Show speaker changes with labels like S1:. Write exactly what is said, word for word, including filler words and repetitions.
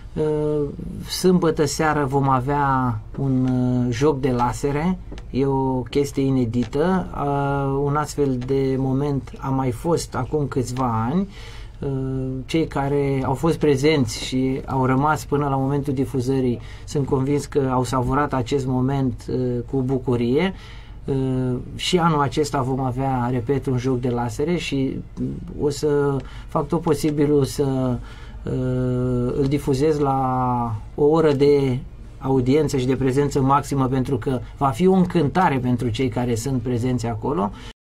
S1: Sâmbătă seară vom avea un joc de lasere, e o chestie inedită. Un astfel de moment a mai fost acum câțiva ani. Cei care au fost prezenți și au rămas până la momentul difuzării sunt convins că au savurat acest moment cu bucurie. Și anul acesta vom avea, repet, un joc de lasere și o să fac tot posibilul să îl difuzez la o oră de audiență și de prezență maximă, pentru că va fi o încântare pentru cei care sunt prezenți acolo.